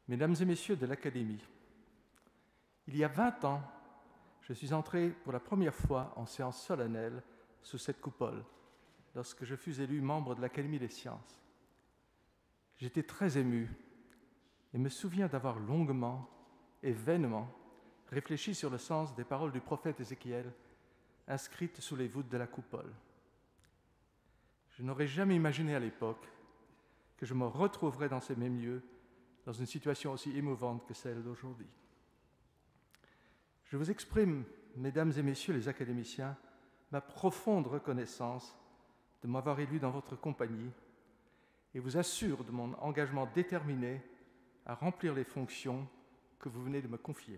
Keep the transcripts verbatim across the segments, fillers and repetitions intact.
Mesdames et messieurs de l'Académie, il y a vingt ans, je suis entré pour la première fois en séance solennelle sous cette coupole, lorsque je fus élu membre de l'Académie des sciences. J'étais très ému et me souviens d'avoir longuement et vainement réfléchi sur le sens des paroles du prophète Ézéchiel inscrites sous les voûtes de la coupole. Je n'aurais jamais imaginé à l'époque que je me retrouverais dans ces mêmes lieux, dans une situation aussi émouvante que celle d'aujourd'hui. Je vous exprime, mesdames et messieurs les académiciens, ma profonde reconnaissance de m'avoir élu dans votre compagnie et vous assure de mon engagement déterminé à remplir les fonctions que vous venez de me confier.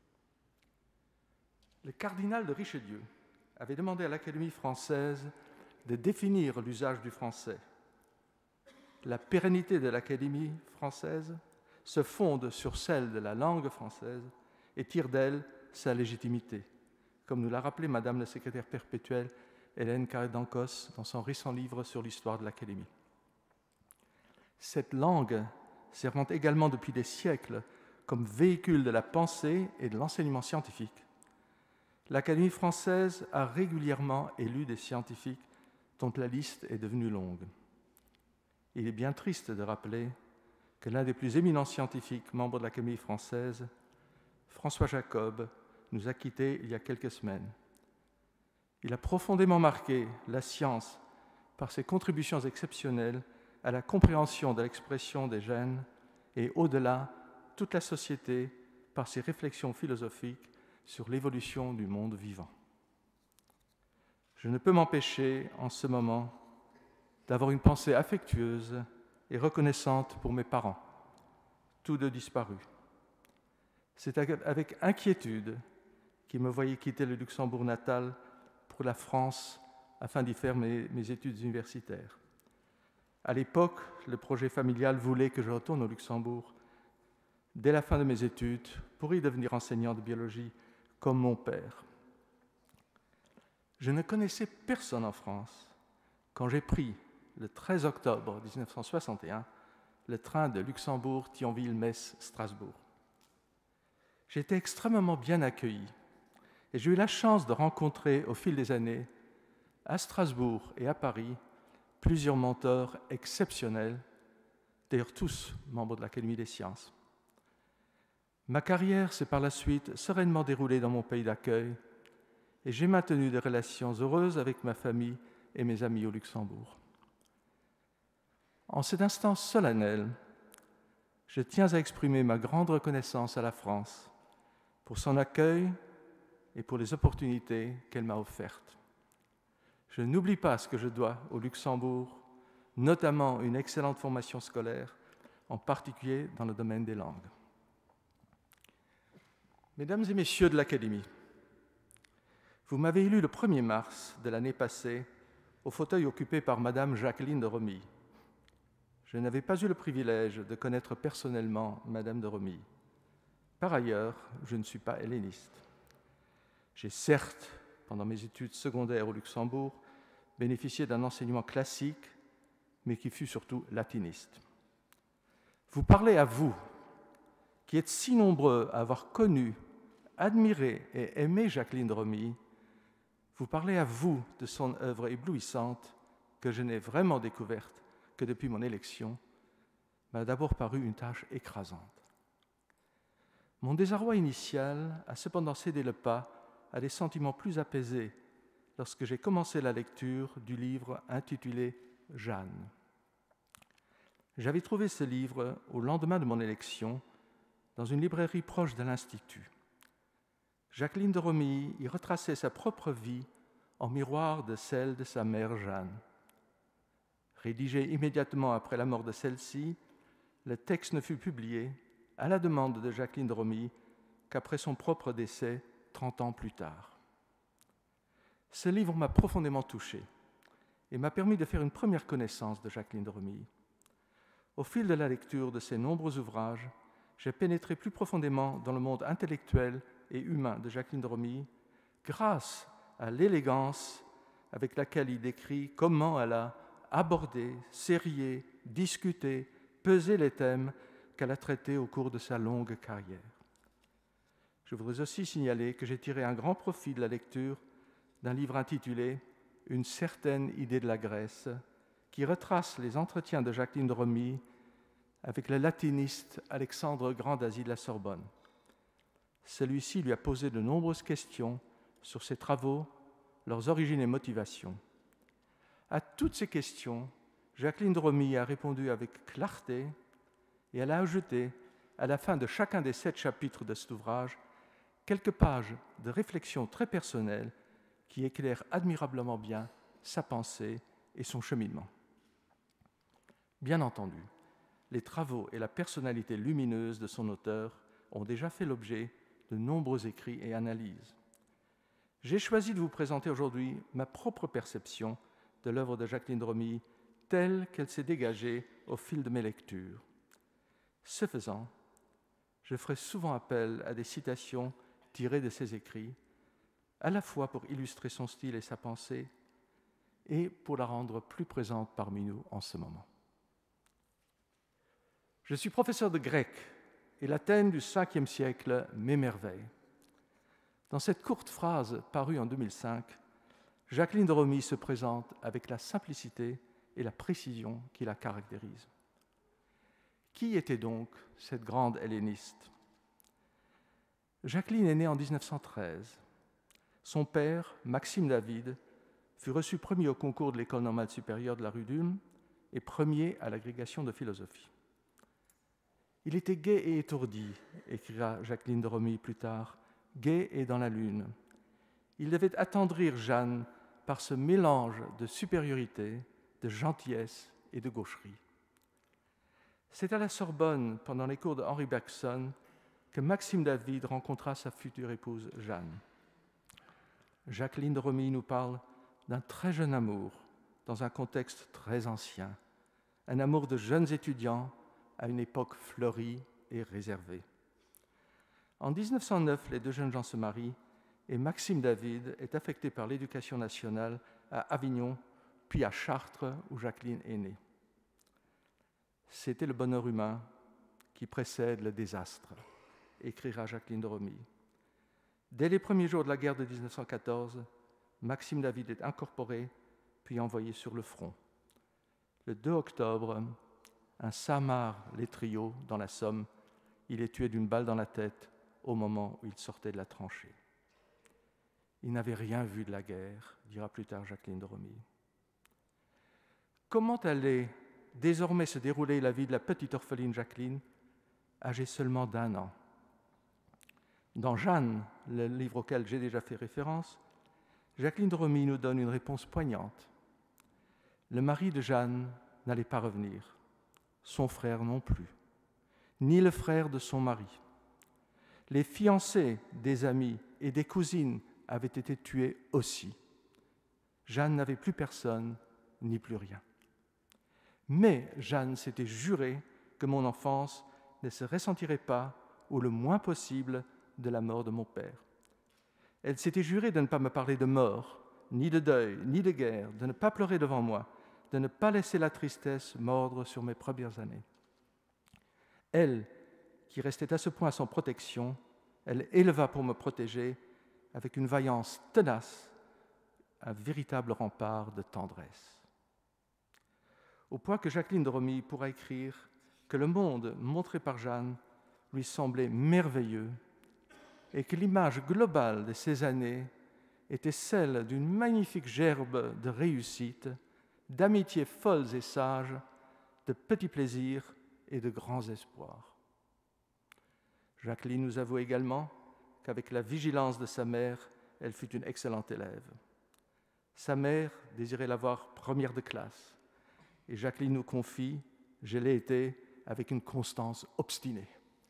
Le cardinal de Richelieu avait demandé à l'Académie française de définir l'usage du français. La pérennité de l'Académie française se fonde sur celle de la langue française et tire d'elle sa légitimité, comme nous l'a rappelé Madame la secrétaire perpétuelle Hélène Carré-Dancos dans son récent livre sur l'histoire de l'Académie. Cette langue, servant également depuis des siècles comme véhicule de la pensée et de l'enseignement scientifique, l'Académie française a régulièrement élu des scientifiques dont la liste est devenue longue. Il est bien triste de rappeler que l'un des plus éminents scientifiques membres de l'Académie française, François Jacob, nous a quittés il y a quelques semaines. Il a profondément marqué la science par ses contributions exceptionnelles à la compréhension de l'expression des gènes et, au-delà, toute la société par ses réflexions philosophiques sur l'évolution du monde vivant. Je ne peux m'empêcher, en ce moment, d'avoir une pensée affectueuse et reconnaissante pour mes parents, tous deux disparus. C'est avec inquiétude qu'ils me voyaient quitter le Luxembourg natal pour la France afin d'y faire mes, mes études universitaires. À l'époque, le projet familial voulait que je retourne au Luxembourg dès la fin de mes études pour y devenir enseignant de biologie comme mon père. Je ne connaissais personne en France quand j'ai pris, le treize octobre mille neuf cent soixante et un, le train de Luxembourg, Thionville, Metz, Strasbourg. J'ai été extrêmement bien accueilli et j'ai eu la chance de rencontrer au fil des années, à Strasbourg et à Paris, plusieurs mentors exceptionnels, d'ailleurs tous membres de l'Académie des sciences. Ma carrière s'est par la suite sereinement déroulée dans mon pays d'accueil et j'ai maintenu des relations heureuses avec ma famille et mes amis au Luxembourg. En cet instant solennel, je tiens à exprimer ma grande reconnaissance à la France pour son accueil et pour les opportunités qu'elle m'a offertes. Je n'oublie pas ce que je dois au Luxembourg, notamment une excellente formation scolaire, en particulier dans le domaine des langues. Mesdames et messieurs de l'Académie, vous m'avez élu le premier mars de l'année passée au fauteuil occupé par Madame Jacqueline de Romilly. Je n'avais pas eu le privilège de connaître personnellement Madame de Romilly. Par ailleurs, je ne suis pas helléniste. J'ai certes, pendant mes études secondaires au Luxembourg, bénéficié d'un enseignement classique, mais qui fut surtout latiniste. Vous parlez à vous, qui êtes si nombreux à avoir connu, admiré et aimé Jacqueline de Romilly, vous parlez à vous de son œuvre éblouissante que je n'ai vraiment découverte que depuis mon élection, m'a d'abord paru une tâche écrasante. Mon désarroi initial a cependant cédé le pas à des sentiments plus apaisés lorsque j'ai commencé la lecture du livre intitulé « Jeanne ». J'avais trouvé ce livre au lendemain de mon élection dans une librairie proche de l'Institut. Jacqueline de Romilly y retraçait sa propre vie en miroir de celle de sa mère Jeanne. Rédigé immédiatement après la mort de celle-ci, le texte ne fut publié, à la demande de Jacqueline de Romilly, qu'après son propre décès, trente ans plus tard. Ce livre m'a profondément touché et m'a permis de faire une première connaissance de Jacqueline de Romilly. Au fil de la lecture de ses nombreux ouvrages, j'ai pénétré plus profondément dans le monde intellectuel et humain de Jacqueline de Romilly grâce à l'élégance avec laquelle il décrit comment elle a abordé, serré, discuté, pesé les thèmes qu'elle a traitées au cours de sa longue carrière. Je voudrais aussi signaler que j'ai tiré un grand profit de la lecture d'un livre intitulé « Une certaine idée de la Grèce » qui retrace les entretiens de Jacqueline de Romilly avec le latiniste Alexandre Grandasy de la Sorbonne. Celui-ci lui a posé de nombreuses questions sur ses travaux, leurs origines et motivations. À toutes ces questions, Jacqueline de Romilly a répondu avec clarté et elle a ajouté, à la fin de chacun des sept chapitres de cet ouvrage, quelques pages de réflexion très personnelles qui éclairent admirablement bien sa pensée et son cheminement. Bien entendu, les travaux et la personnalité lumineuse de son auteur ont déjà fait l'objet de nombreux écrits et analyses. J'ai choisi de vous présenter aujourd'hui ma propre perception de l'œuvre de Jacqueline de Romilly telle qu'elle s'est dégagée au fil de mes lectures. Ce faisant, je ferai souvent appel à des citations tirées de ses écrits, à la fois pour illustrer son style et sa pensée, et pour la rendre plus présente parmi nous en ce moment. Je suis professeur de grec et l'Athènes du cinquième siècle m'émerveille. Dans cette courte phrase parue en deux mille cinq, Jacqueline de Romilly se présente avec la simplicité et la précision qui la caractérisent. Qui était donc cette grande helléniste ? Jacqueline est née en dix-neuf cent treize. Son père, Maxime David, fut reçu premier au concours de l'École normale supérieure de la rue d'Ulm et premier à l'agrégation de philosophie. Il était gai et étourdi, écrira Jacqueline de Romilly plus tard, gai et dans la lune. Il devait attendrir Jeanne par ce mélange de supériorité, de gentillesse et de gaucherie. C'est à la Sorbonne, pendant les cours de Henri Bergson, que Maxime David rencontra sa future épouse Jeanne. Jacqueline de Romilly nous parle d'un très jeune amour, dans un contexte très ancien, un amour de jeunes étudiants à une époque fleurie et réservée. En dix-neuf cent neuf, les deux jeunes gens se marient et Maxime David est affecté par l'Éducation nationale à Avignon, puis à Chartres, où Jacqueline est née. C'était le bonheur humain qui précède le désastre, écrira Jacqueline de Romilly. Dès les premiers jours de la guerre de dix-neuf cent quatorze, Maxime David est incorporé, puis envoyé sur le front. Le deux octobre, un Samar-les-Trios dans la Somme, il est tué d'une balle dans la tête au moment où il sortait de la tranchée. Il n'avait rien vu de la guerre, dira plus tard Jacqueline de Romilly. Comment allait désormais se dérouler la vie de la petite orpheline Jacqueline, âgée seulement d'un an ? Dans Jeanne, le livre auquel j'ai déjà fait référence, Jacqueline de Romilly nous donne une réponse poignante. Le mari de Jeanne n'allait pas revenir, son frère non plus, ni le frère de son mari. Les fiancés des amis et des cousines avaient été tués aussi. Jeanne n'avait plus personne, ni plus rien. Mais Jeanne s'était juré que mon enfance ne se ressentirait pas, ou le moins possible, de la mort de mon père. Elle s'était jurée de ne pas me parler de mort, ni de deuil, ni de guerre, de ne pas pleurer devant moi, de ne pas laisser la tristesse mordre sur mes premières années. Elle, qui restait à ce point sans protection, elle éleva pour me protéger, avec une vaillance tenace, un véritable rempart de tendresse. Au point que Jacqueline de Romilly pourra écrire que le monde montré par Jeanne lui semblait merveilleux et que l'image globale de ces années était celle d'une magnifique gerbe de réussite, d'amitiés folles et sages, de petits plaisirs et de grands espoirs. Jacqueline nous avoue également qu'avec la vigilance de sa mère, elle fut une excellente élève. Sa mère désirait la voir première de classe, et Jacqueline nous confie « Je l'ai été avec une constance obstinée ».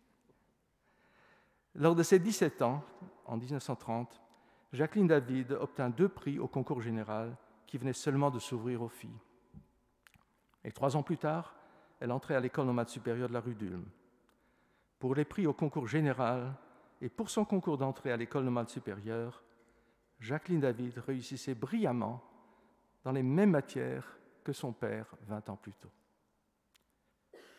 Lors de ses dix-sept ans, en dix-neuf cent trente, Jacqueline David obtint deux prix au concours général qui venaient seulement de s'ouvrir aux filles. Et trois ans plus tard, elle entrait à l'École normale supérieure de la rue d'Ulm. Pour les prix au concours général et pour son concours d'entrée à l'École normale supérieure, Jacqueline David réussissait brillamment dans les mêmes matières que son père vingt ans plus tôt.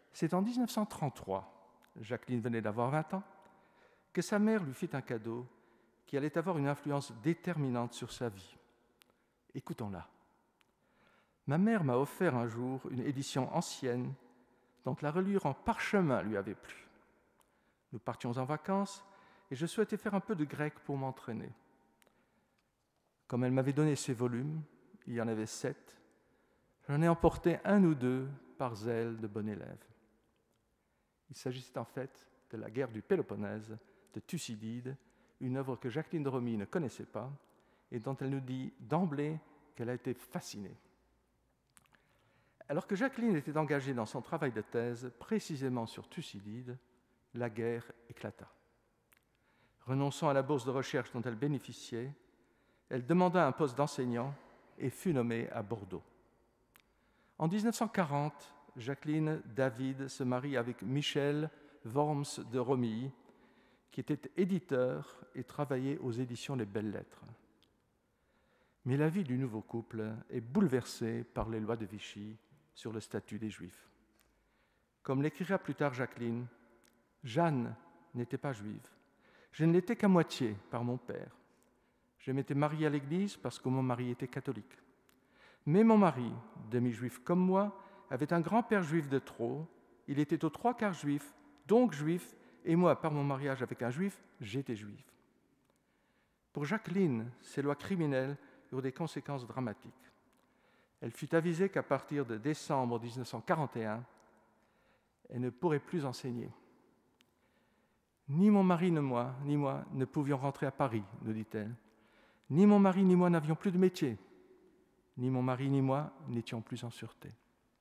C'est en dix-neuf cent trente-trois, Jacqueline venait d'avoir vingt ans, que sa mère lui fit un cadeau qui allait avoir une influence déterminante sur sa vie. Écoutons-la. Ma mère m'a offert un jour une édition ancienne dont la reliure en parchemin lui avait plu. Nous partions en vacances et je souhaitais faire un peu de grec pour m'entraîner. Comme elle m'avait donné ces volumes, il y en avait sept, j'en ai emporté un ou deux par zèle de bon élève. Il s'agissait en fait de la guerre du Péloponnèse de Thucydide, une œuvre que Jacqueline de Romilly ne connaissait pas et dont elle nous dit d'emblée qu'elle a été fascinée. Alors que Jacqueline était engagée dans son travail de thèse précisément sur Thucydide, la guerre éclata. Renonçant à la bourse de recherche dont elle bénéficiait, elle demanda un poste d'enseignant et fut nommée à Bordeaux. En dix-neuf cent quarante, Jacqueline David se marie avec Michel Worms de Romilly, qui était éditeur et travaillait aux éditions Les Belles Lettres. Mais la vie du nouveau couple est bouleversée par les lois de Vichy sur le statut des Juifs. Comme l'écrira plus tard Jacqueline, « Jeanne n'était pas juive. Je ne l'étais qu'à moitié par mon père. Je m'étais mariée à l'église parce que mon mari était catholique. Mais mon mari, demi-juif comme moi, avait un grand-père juif de trop. Il était aux trois quarts juif, donc juif, et moi, par mon mariage avec un juif, j'étais juif. » Pour Jacqueline, ces lois criminelles eurent des conséquences dramatiques. Elle fut avisée qu'à partir de décembre dix-neuf cent quarante et un, elle ne pourrait plus enseigner. « Ni mon mari ni moi, ni moi ne pouvions rentrer à Paris, nous dit-elle. Ni mon mari ni moi n'avions plus de métier. Ni mon mari ni moi n'étions plus en sûreté. »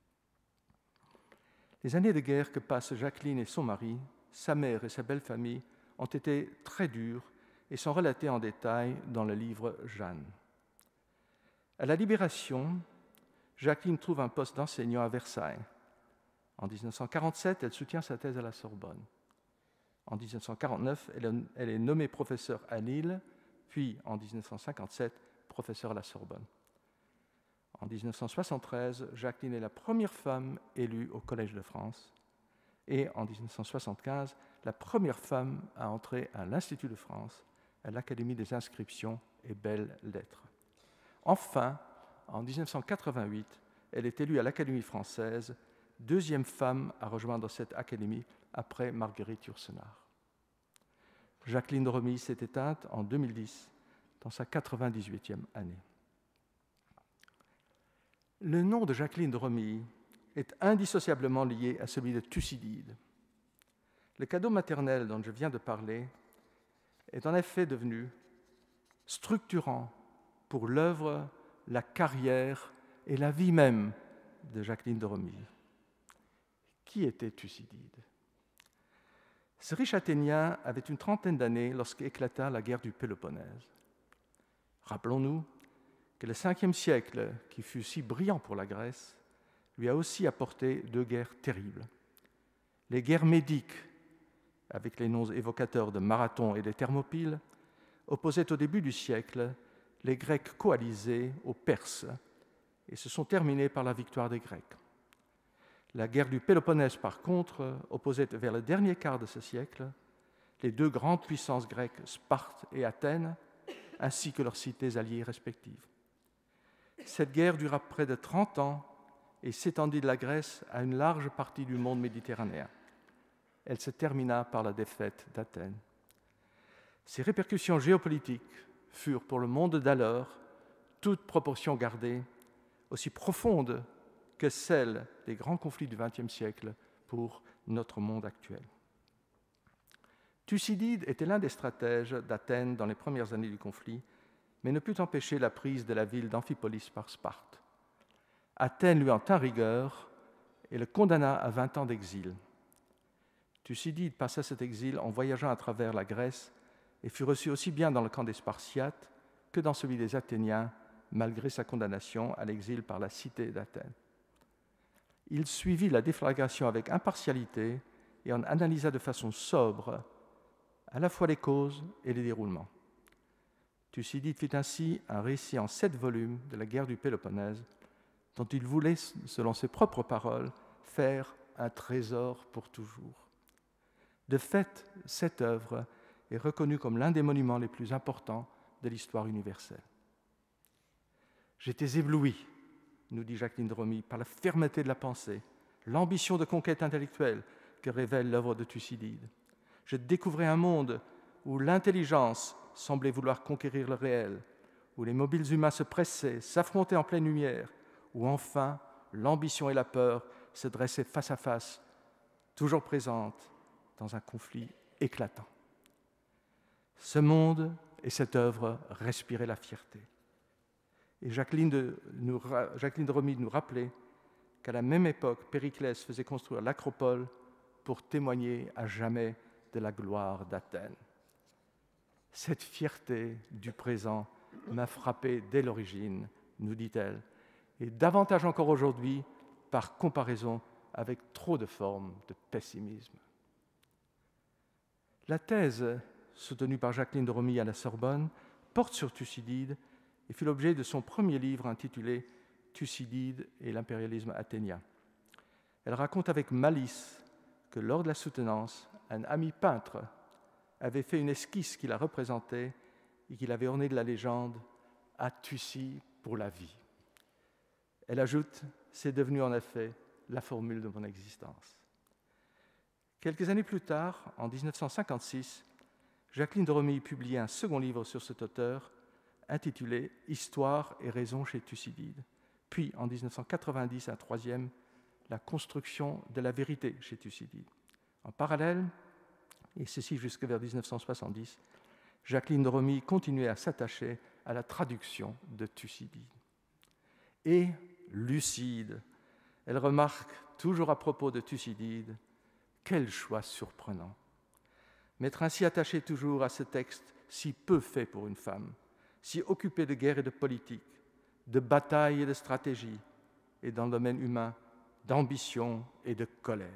Les années de guerre que passent Jacqueline et son mari, sa mère et sa belle famille, ont été très dures et sont relatées en détail dans le livre Jeanne. À la Libération, Jacqueline trouve un poste d'enseignant à Versailles. En dix-neuf cent quarante-sept, elle soutient sa thèse à la Sorbonne. En dix-neuf cent quarante-neuf, elle est nommée professeure à Lille, puis en dix-neuf cent cinquante-sept, professeure à la Sorbonne. En dix-neuf cent soixante-treize, Jacqueline est la première femme élue au Collège de France et en dix-neuf cent soixante-quinze, la première femme à entrer à l'Institut de France, à l'Académie des inscriptions et belles lettres. Enfin, en dix-neuf cent quatre-vingt-huit, elle est élue à l'Académie française, deuxième femme à rejoindre cette académie après Marguerite Yourcenar. Jacqueline de Romilly s'est éteinte en deux mille dix, dans sa quatre-vingt-dix-huitième année. Le nom de Jacqueline de Romilly est indissociablement lié à celui de Thucydide. Le cadeau maternel dont je viens de parler est en effet devenu structurant pour l'œuvre, la carrière et la vie même de Jacqueline de Romilly. Qui était Thucydide ? Ce riche Athénien avait une trentaine d'années lorsqu'éclata la guerre du Péloponnèse. Rappelons-nous que le cinquième siècle, qui fut si brillant pour la Grèce, lui a aussi apporté deux guerres terribles. Les guerres médiques, avec les noms évocateurs de Marathon et de Thermopyles, opposaient au début du siècle les Grecs coalisés aux Perses et se sont terminées par la victoire des Grecs. La guerre du Péloponnèse, par contre, opposait vers le dernier quart de ce siècle les deux grandes puissances grecques, Sparte et Athènes, ainsi que leurs cités alliées respectives. Cette guerre dura près de trente ans et s'étendit de la Grèce à une large partie du monde méditerranéen. Elle se termina par la défaite d'Athènes. Ses répercussions géopolitiques furent pour le monde d'alors, toute proportion gardée, aussi profondes que celles des grands conflits du vingtième siècle pour notre monde actuel. Thucydide était l'un des stratèges d'Athènes dans les premières années du conflit, mais ne put empêcher la prise de la ville d'Amphipolis par Sparte. Athènes lui en tint rigueur et le condamna à vingt ans d'exil. Thucydide passa cet exil en voyageant à travers la Grèce et fut reçu aussi bien dans le camp des Spartiates que dans celui des Athéniens, malgré sa condamnation à l'exil par la cité d'Athènes. Il suivit la déflagration avec impartialité et en analysa de façon sobre à la fois les causes et les déroulements. Thucydide fit ainsi un récit en sept volumes de la guerre du Péloponnèse, dont il voulait, selon ses propres paroles, faire un trésor pour toujours. De fait, cette œuvre est reconnue comme l'un des monuments les plus importants de l'histoire universelle. J'étais ébloui, nous dit Jacqueline de Romy, par la fermeté de la pensée, l'ambition de conquête intellectuelle que révèle l'œuvre de Thucydide. Je découvrais un monde où l'intelligence semblait vouloir conquérir le réel, où les mobiles humains se pressaient, s'affrontaient en pleine lumière, où enfin l'ambition et la peur se dressaient face à face, toujours présentes dans un conflit éclatant. Ce monde et cette œuvre respiraient la fierté. Et Jacqueline de, nous, Jacqueline de Romy nous rappelait qu'à la même époque, Périclès faisait construire l'Acropole pour témoigner à jamais de la gloire d'Athènes. Cette fierté du présent m'a frappé dès l'origine, nous dit-elle, et davantage encore aujourd'hui par comparaison avec trop de formes de pessimisme. La thèse soutenue par Jacqueline de Romy à la Sorbonne porte sur Thucydide et fut l'objet de son premier livre intitulé « Thucydide et l'impérialisme athénien ». Elle raconte avec malice que lors de la soutenance, un ami peintre avait fait une esquisse qui la représentait et qu'il avait ornée de la légende « À Thucy pour la vie ». Elle ajoute « C'est devenu en effet la formule de mon existence ». Quelques années plus tard, en dix-neuf cent cinquante-six, Jacqueline de Romy publiait un second livre sur cet auteur intitulé « Histoire et raison chez Thucydide ». Puis, en dix-neuf cent quatre-vingt-dix, un troisième, « La construction de la vérité chez Thucydide ». En parallèle, et ceci jusque vers dix-neuf cent soixante-dix, Jacqueline de Romy continuait à s'attacher à la traduction de Thucydide. Et, lucide, elle remarque, toujours à propos de Thucydide, quel choix surprenant. M'être ainsi attaché toujours à ce texte si peu fait pour une femme, si occupé de guerre et de politique, de bataille et de stratégie, et dans le domaine humain, d'ambition et de colère.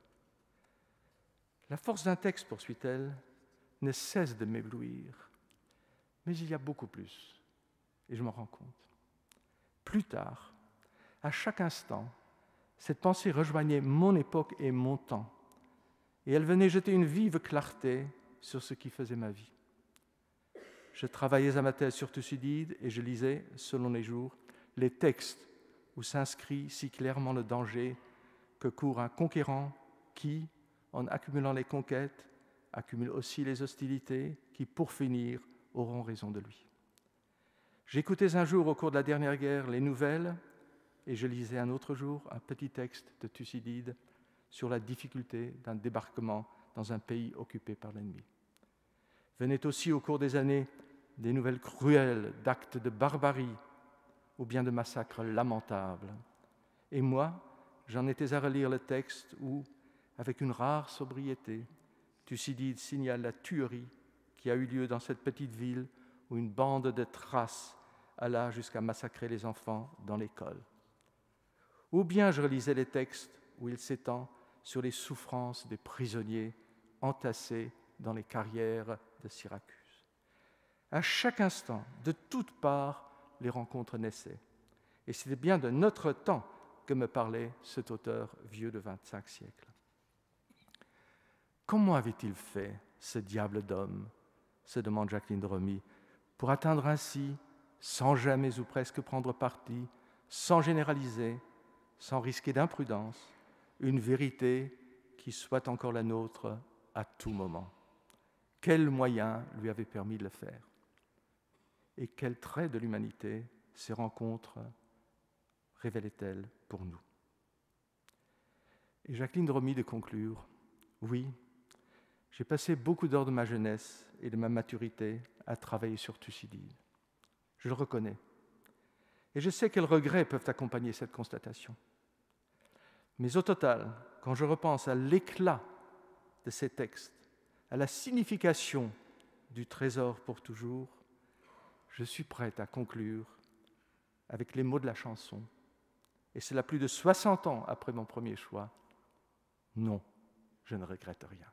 La force d'un texte, poursuit-elle, ne cesse de m'éblouir, mais il y a beaucoup plus, et je m'en rends compte. Plus tard, à chaque instant, cette pensée rejoignait mon époque et mon temps, et elle venait jeter une vive clarté sur ce qui faisait ma vie. Je travaillais à ma thèse sur Thucydide et je lisais, selon les jours, les textes où s'inscrit si clairement le danger que court un conquérant qui, en accumulant les conquêtes, accumule aussi les hostilités qui, pour finir, auront raison de lui. J'écoutais un jour, au cours de la dernière guerre, les nouvelles, et je lisais un autre jour un petit texte de Thucydide sur la difficulté d'un débarquement dans un pays occupé par l'ennemi. Venaient aussi, au cours des années, des nouvelles cruelles d'actes de barbarie ou bien de massacres lamentables. Et moi, j'en étais à relire le texte où, avec une rare sobriété, Thucydide signale la tuerie qui a eu lieu dans cette petite ville où une bande de Thraces alla jusqu'à massacrer les enfants dans l'école. Ou bien je relisais les textes où il s'étend sur les souffrances des prisonniers entassés dans les carrières de Syracuse. À chaque instant, de toutes parts, les rencontres naissaient. Et c'était bien de notre temps que me parlait cet auteur vieux de vingt-cinq siècles. Comment avait-il fait, ce diable d'homme, se demande Jacqueline de Romy, pour atteindre ainsi, sans jamais ou presque prendre parti, sans généraliser, sans risquer d'imprudence, une vérité qui soit encore la nôtre à tout moment. Quels moyens lui avaient permis de le faire? Et quels traits de l'humanité ces rencontres révélaient-elles pour nous? Et Jacqueline de Romy de conclure, oui, j'ai passé beaucoup d'heures de ma jeunesse et de ma maturité à travailler sur Thucydide. Je le reconnais. Et je sais quels regrets peuvent accompagner cette constatation. Mais au total, quand je repense à l'éclat de ces textes, à la signification du trésor pour toujours, je suis prête à conclure avec les mots de la chanson. Et c'est là plus de soixante ans après mon premier choix. Non, je ne regrette rien.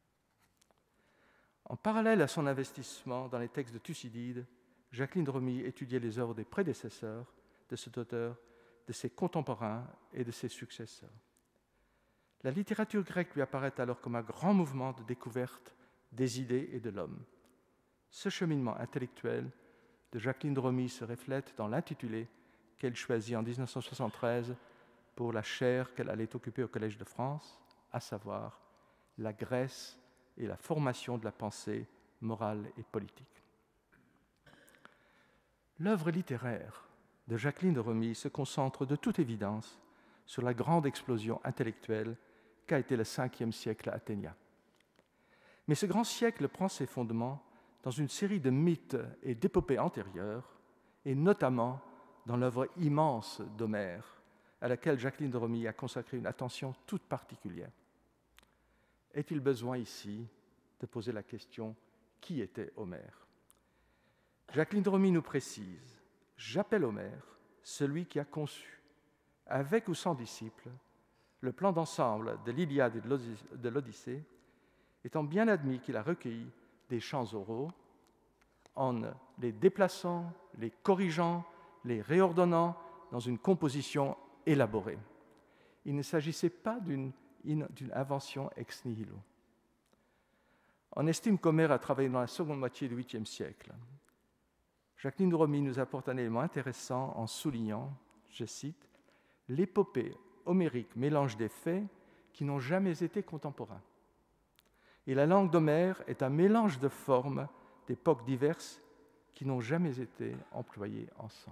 En parallèle à son investissement dans les textes de Thucydide, Jacqueline de Romy étudiait les œuvres des prédécesseurs de cet auteur, de ses contemporains et de ses successeurs. La littérature grecque lui apparaît alors comme un grand mouvement de découverte des idées et de l'homme. Ce cheminement intellectuel de Jacqueline de Romie se reflète dans l'intitulé qu'elle choisit en dix-neuf cent soixante-treize pour la chaire qu'elle allait occuper au Collège de France, à savoir la Grèce et la formation de la pensée morale et politique. L'œuvre littéraire de Jacqueline de Romie se concentre de toute évidence sur la grande explosion intellectuelle qu'a été le cinquième siècle athénien. Mais ce grand siècle prend ses fondements dans une série de mythes et d'épopées antérieures, et notamment dans l'œuvre immense d'Homère, à laquelle Jacqueline de Romie a consacré une attention toute particulière. Est-il besoin ici de poser la question « Qui était Homère ?» Jacqueline de Romie nous précise « J'appelle Homère celui qui a conçu, avec ou sans disciples, le plan d'ensemble de l'Iliade et de l'Odyssée, étant bien admis qu'il a recueilli des chants oraux, en les déplaçant, les corrigeant, les réordonnant dans une composition élaborée. » Il ne s'agissait pas d'une, d'une invention ex nihilo. On estime qu'Homère a travaillé dans la seconde moitié du huitième siècle. Jacqueline de Romie nous apporte un élément intéressant en soulignant, je cite, « l'épopée homérique mélange des faits qui n'ont jamais été contemporains. Et la langue d'Homère est un mélange de formes d'époques diverses qui n'ont jamais été employées ensemble. »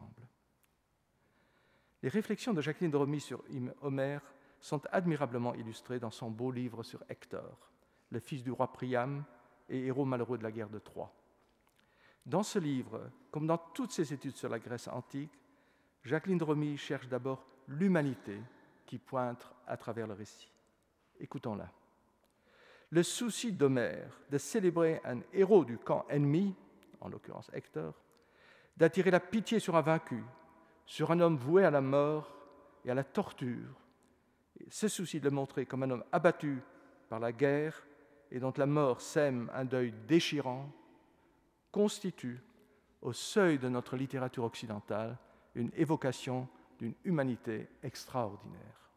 Les réflexions de Jacqueline de Romie sur Homère sont admirablement illustrées dans son beau livre sur Hector, le fils du roi Priam et héros malheureux de la guerre de Troie. Dans ce livre, comme dans toutes ses études sur la Grèce antique, Jacqueline de Romie cherche d'abord l'humanité qui pointe à travers le récit. Écoutons-la. Le souci d'Homère de célébrer un héros du camp ennemi, en l'occurrence Hector, d'attirer la pitié sur un vaincu, sur un homme voué à la mort et à la torture, ce souci de le montrer comme un homme abattu par la guerre et dont la mort sème un deuil déchirant, constitue, au seuil de notre littérature occidentale, une évocation d'une humanité extraordinaire.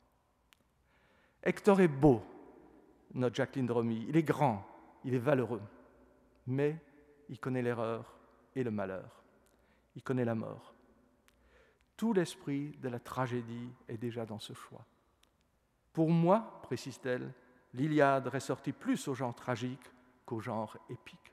Hector est beau, note Jacqueline de Romie, il est grand, il est valeureux, mais il connaît l'erreur et le malheur, il connaît la mort. Tout l'esprit de la tragédie est déjà dans ce choix. Pour moi, précise-t-elle, l'Iliade ressortit plus au genre tragique qu'au genre épique.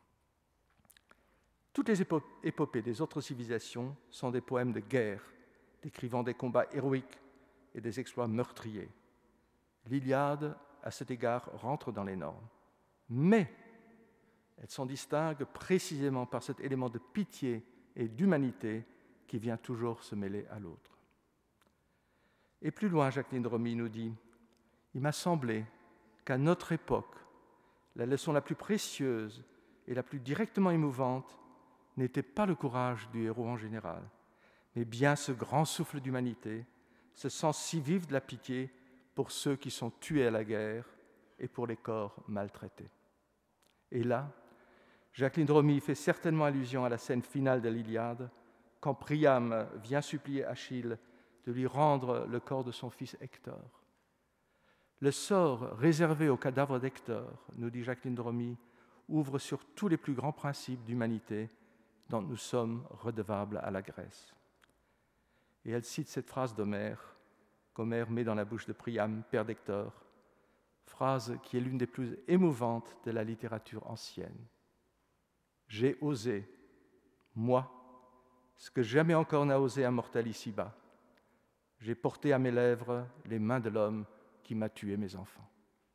Toutes les épo- épopées des autres civilisations sont des poèmes de guerre, décrivant des combats héroïques et des exploits meurtriers. L'Iliade, à cet égard, rentre dans les normes. Mais elle s'en distingue précisément par cet élément de pitié et d'humanité qui vient toujours se mêler à l'autre. Et plus loin, Jacqueline de Romie nous dit « Il m'a semblé qu'à notre époque, la leçon la plus précieuse et la plus directement émouvante n'était pas le courage du héros en général, mais bien ce grand souffle d'humanité, ce sens si vif de la pitié pour ceux qui sont tués à la guerre et pour les corps maltraités. » Et là, Jacqueline de Romie fait certainement allusion à la scène finale de l'Iliade, quand Priam vient supplier Achille de lui rendre le corps de son fils Hector. Le sort réservé au cadavre d'Hector, nous dit Jacqueline de Romie, ouvre sur tous les plus grands principes d'humanité dont nous sommes redevables à la Grèce. Et elle cite cette phrase d'Homère, qu'Homère met dans la bouche de Priam, père d'Hector, phrase qui est l'une des plus émouvantes de la littérature ancienne. « J'ai osé, moi, ce que jamais encore n'a osé un mortel ici-bas. J'ai porté à mes lèvres les mains de l'homme qui m'a tué mes enfants. »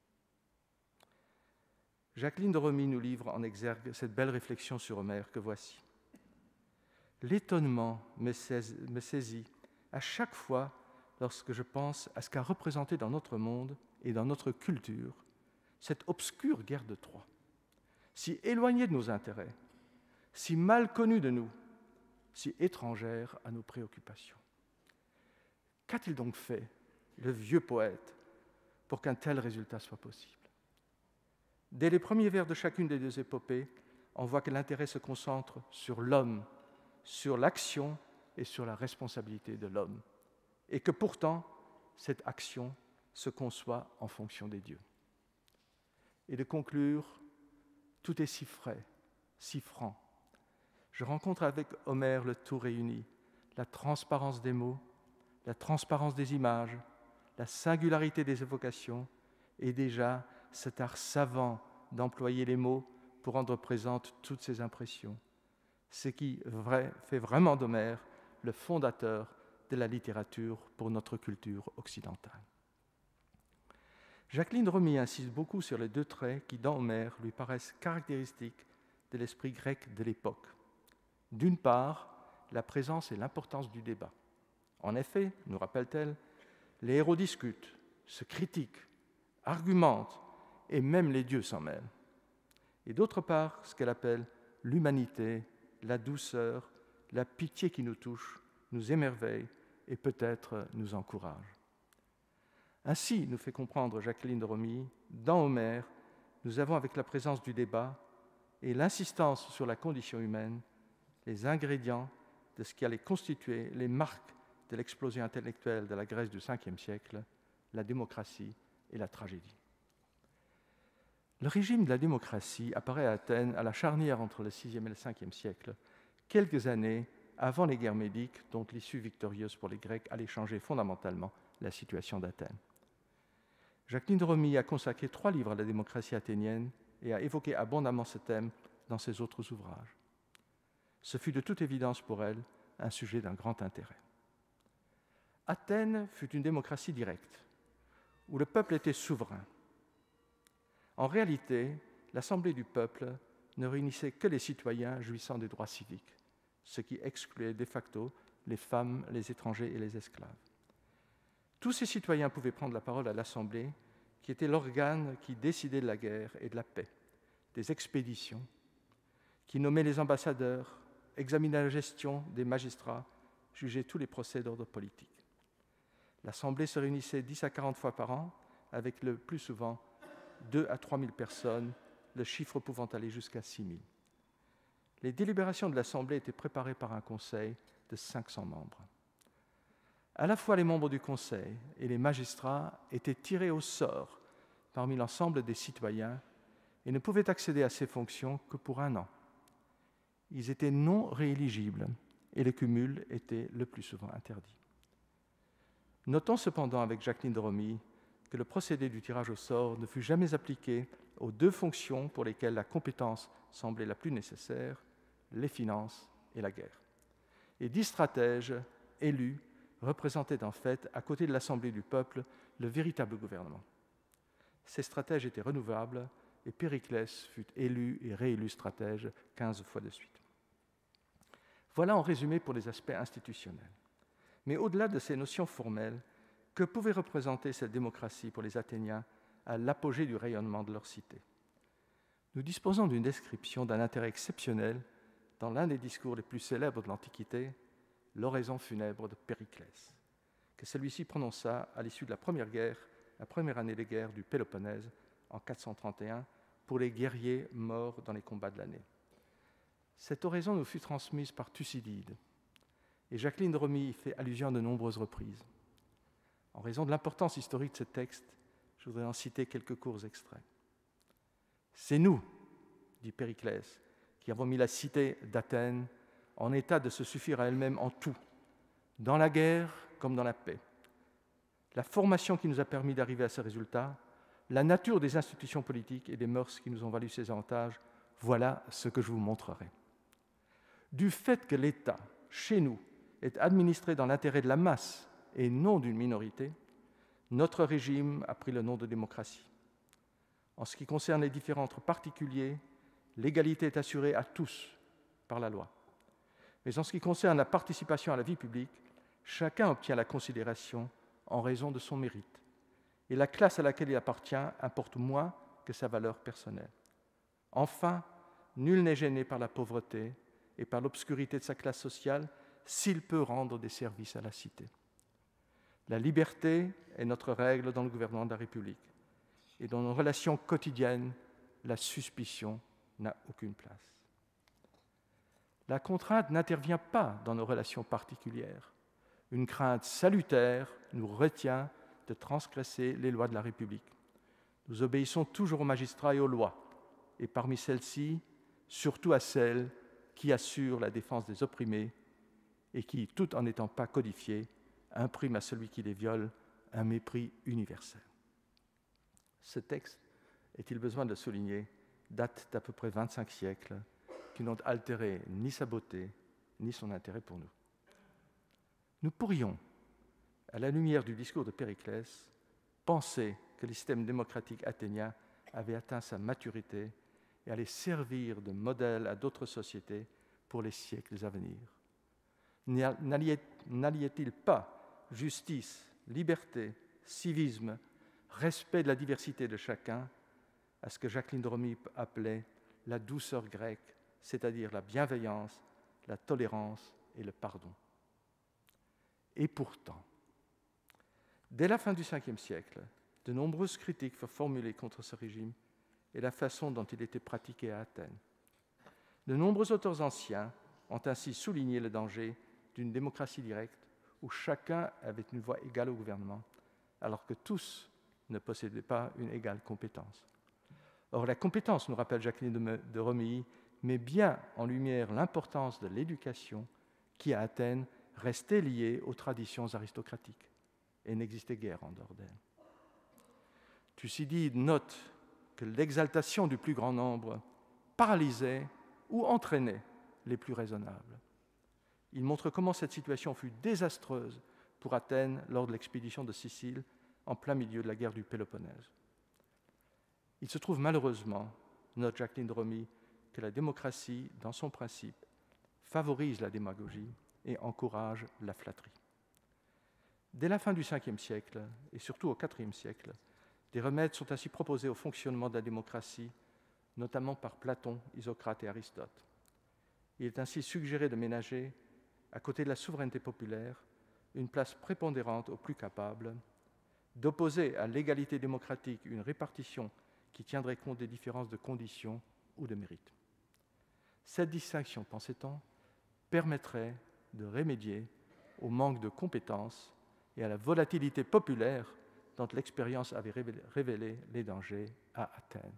Jacqueline de Romie nous livre en exergue cette belle réflexion sur Homère que voici. L'étonnement me saisit à chaque fois lorsque je pense à ce qu'a représenté dans notre monde et dans notre culture cette obscure guerre de Troie, si éloignée de nos intérêts, si mal connue de nous, si étrangère à nos préoccupations. Qu'a-t-il donc fait, le vieux poète, pour qu'un tel résultat soit possible? Dès les premiers vers de chacune des deux épopées, on voit que l'intérêt se concentre sur l'homme, sur l'action et sur la responsabilité de l'homme, et que pourtant, cette action se conçoit en fonction des dieux. Et de conclure, tout est si frais, si franc. Je rencontre avec Homère le tout réuni, la transparence des mots, la transparence des images, la singularité des évocations, et déjà cet art savant d'employer les mots pour rendre présentes toutes ces impressions. Ce qui vrai, fait vraiment d'Homère le fondateur de la littérature pour notre culture occidentale. Jacqueline Romy insiste beaucoup sur les deux traits qui, dans Homère, lui paraissent caractéristiques de l'esprit grec de l'époque. D'une part, la présence et l'importance du débat. En effet, nous rappelle-t-elle, les héros discutent, se critiquent, argumentent, et même les dieux s'en mêlent. Et d'autre part, ce qu'elle appelle l'humanité, la douceur, la pitié qui nous touche, nous émerveille et peut-être nous encourage. Ainsi, nous fait comprendre Jacqueline de Romy, dans Homère, nous avons avec la présence du débat et l'insistance sur la condition humaine, les ingrédients de ce qui allait constituer les marques de l'explosion intellectuelle de la Grèce du cinquième siècle, la démocratie et la tragédie. Le régime de la démocratie apparaît à Athènes à la charnière entre le sixième et le cinquième siècle, quelques années avant les guerres médiques dont l'issue victorieuse pour les Grecs allait changer fondamentalement la situation d'Athènes. Jacqueline de Romy a consacré trois livres à la démocratie athénienne et a évoqué abondamment ce thème dans ses autres ouvrages. Ce fut de toute évidence pour elle un sujet d'un grand intérêt. Athènes fut une démocratie directe, où le peuple était souverain. En réalité, l'Assemblée du peuple ne réunissait que les citoyens jouissant des droits civiques, ce qui excluait de facto les femmes, les étrangers et les esclaves. Tous ces citoyens pouvaient prendre la parole à l'Assemblée, qui était l'organe qui décidait de la guerre et de la paix, des expéditions, qui nommait les ambassadeurs, examinait la gestion des magistrats, jugeait tous les procès d'ordre politique. L'Assemblée se réunissait dix à quarante fois par an, avec le plus souvent deux à trois mille personnes, le chiffre pouvant aller jusqu'à six mille. Les délibérations de l'Assemblée étaient préparées par un conseil de cinq cents membres. À la fois les membres du conseil et les magistrats étaient tirés au sort parmi l'ensemble des citoyens et ne pouvaient accéder à ces fonctions que pour un an. Ils étaient non rééligibles et le cumul était le plus souvent interdit. Notons cependant avec Jacqueline de Romy que le procédé du tirage au sort ne fut jamais appliqué aux deux fonctions pour lesquelles la compétence semblait la plus nécessaire, les finances et la guerre. Et dix stratèges élus représentaient en fait, à côté de l'Assemblée du peuple, le véritable gouvernement. Ces stratèges étaient renouvelables et Périclès fut élu et réélu stratège quinze fois de suite. Voilà en résumé pour les aspects institutionnels. Mais au-delà de ces notions formelles, que pouvait représenter cette démocratie pour les Athéniens à l'apogée du rayonnement de leur cité? Nous disposons d'une description d'un intérêt exceptionnel dans l'un des discours les plus célèbres de l'Antiquité, l'oraison funèbre de Périclès, que celui-ci prononça à l'issue de la première guerre, la première année des guerres du Péloponnèse, en quatre cent trente et un, pour les guerriers morts dans les combats de l'année. Cette oraison nous fut transmise par Thucydide, et Jacqueline de Romy y fait allusion à de nombreuses reprises. En raison de l'importance historique de ce texte, je voudrais en citer quelques courts extraits. « C'est nous, dit Périclès, qui avons mis la cité d'Athènes en état de se suffire à elle-même en tout, dans la guerre comme dans la paix. La formation qui nous a permis d'arriver à ce résultat, la nature des institutions politiques et des mœurs qui nous ont valu ces avantages, voilà ce que je vous montrerai. Du fait que l'État, chez nous, est administré dans l'intérêt de la masse et non d'une minorité, notre régime a pris le nom de démocratie. En ce qui concerne les différents particuliers, l'égalité est assurée à tous par la loi. Mais en ce qui concerne la participation à la vie publique, chacun obtient la considération en raison de son mérite. Et la classe à laquelle il appartient importe moins que sa valeur personnelle. Enfin, nul n'est gêné par la pauvreté et par l'obscurité de sa classe sociale s'il peut rendre des services à la cité. La liberté est notre règle dans le gouvernement de la République. Et dans nos relations quotidiennes, la suspicion n'a aucune place. La contrainte n'intervient pas dans nos relations particulières. Une crainte salutaire nous retient de transgresser les lois de la République. Nous obéissons toujours aux magistrats et aux lois, et parmi celles-ci, surtout à celles qui assurent la défense des opprimés et qui, tout en n'étant pas codifiées, impriment à celui qui les viole un mépris universel. Ce texte, est-il besoin de le souligner, date d'à peu près vingt-cinq siècles, qui n'ont altéré ni sa beauté, ni son intérêt pour nous. Nous pourrions, à la lumière du discours de Périclès, penser que le système démocratique athénien avait atteint sa maturité et allait servir de modèle à d'autres sociétés pour les siècles à venir. N'alliait-il pas justice, liberté, civisme, respect de la diversité de chacun à ce que Jacqueline de Romie appelait la douceur grecque, c'est-à-dire la bienveillance, la tolérance et le pardon. Et pourtant, dès la fin du cinquième siècle, de nombreuses critiques furent formulées contre ce régime et la façon dont il était pratiqué à Athènes. De nombreux auteurs anciens ont ainsi souligné le danger d'une démocratie directe où chacun avait une voix égale au gouvernement, alors que tous ne possédaient pas une égale compétence. Or, la compétence, nous rappelle Jacqueline de Romilly, met bien en lumière l'importance de l'éducation qui, à Athènes, restait liée aux traditions aristocratiques et n'existait guère en dehors d'elles. Thucydide note que l'exaltation du plus grand nombre paralysait ou entraînait les plus raisonnables. Il montre comment cette situation fut désastreuse pour Athènes lors de l'expédition de Sicile en plein milieu de la guerre du Péloponnèse. Il se trouve malheureusement, note Jacqueline de Romilly, que la démocratie, dans son principe, favorise la démagogie et encourage la flatterie. Dès la fin du cinquième siècle, et surtout au quatrième siècle, des remèdes sont ainsi proposés au fonctionnement de la démocratie, notamment par Platon, Isocrate et Aristote. Il est ainsi suggéré de ménager, à côté de la souveraineté populaire, une place prépondérante aux plus capables, d'opposer à l'égalité démocratique une répartition qui tiendrait compte des différences de conditions ou de mérite. Cette distinction, pensait-on, permettrait de remédier au manque de compétences et à la volatilité populaire dont l'expérience avait révélé les dangers à Athènes.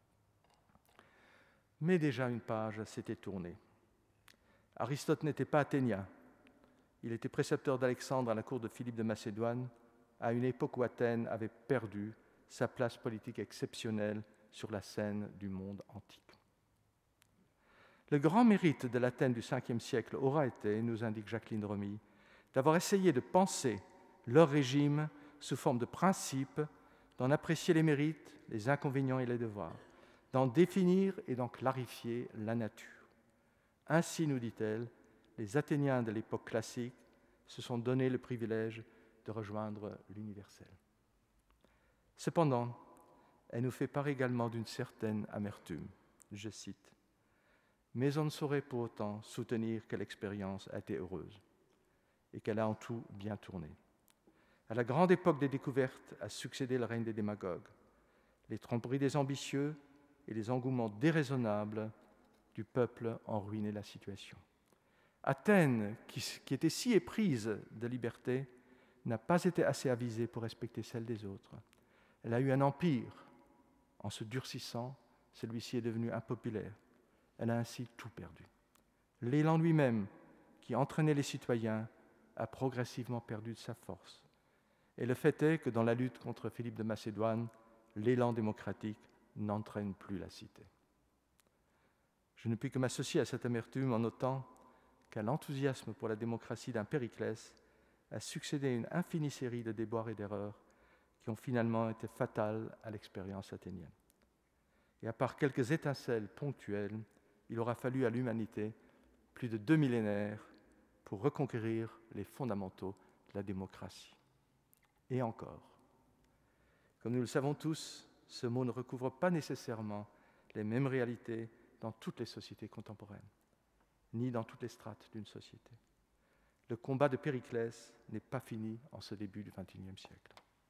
Mais déjà une page s'était tournée. Aristote n'était pas athénien. Il était précepteur d'Alexandre à la cour de Philippe de Macédoine, à une époque où Athènes avait perdu sa place politique exceptionnelle sur la scène du monde antique. Le grand mérite de l'Athènes du cinquième siècle aura été, nous indique Jacqueline de Romilly, d'avoir essayé de penser leur régime sous forme de principes, d'en apprécier les mérites, les inconvénients et les devoirs, d'en définir et d'en clarifier la nature. Ainsi, nous dit-elle, les Athéniens de l'époque classique se sont donné le privilège de rejoindre l'universel. Cependant, elle nous fait part également d'une certaine amertume. Je cite, « Mais on ne saurait pour autant soutenir que l'expérience a été heureuse et qu'elle a en tout bien tourné. À la grande époque des découvertes a succédé le règne des démagogues, les tromperies des ambitieux et les engouements déraisonnables du peuple ont ruiné la situation. Athènes, qui, qui était si éprise de liberté, n'a pas été assez avisée pour respecter celle des autres. Elle a eu un empire. En se durcissant, celui-ci est devenu impopulaire. Elle a ainsi tout perdu. L'élan lui-même, qui entraînait les citoyens, a progressivement perdu de sa force. Et le fait est que dans la lutte contre Philippe de Macédoine, l'élan démocratique n'entraîne plus la cité. Je ne puis que m'associer à cette amertume en notant qu'à l'enthousiasme pour la démocratie d'un Périclès a succédé une infinie série de déboires et d'erreurs qui ont finalement été fatales à l'expérience athénienne. Et à part quelques étincelles ponctuelles, il aura fallu à l'humanité plus de deux millénaires pour reconquérir les fondamentaux de la démocratie. Et encore, comme nous le savons tous, ce mot ne recouvre pas nécessairement les mêmes réalités dans toutes les sociétés contemporaines, ni dans toutes les strates d'une société. Le combat de Périclès n'est pas fini en ce début du vingt et unième siècle.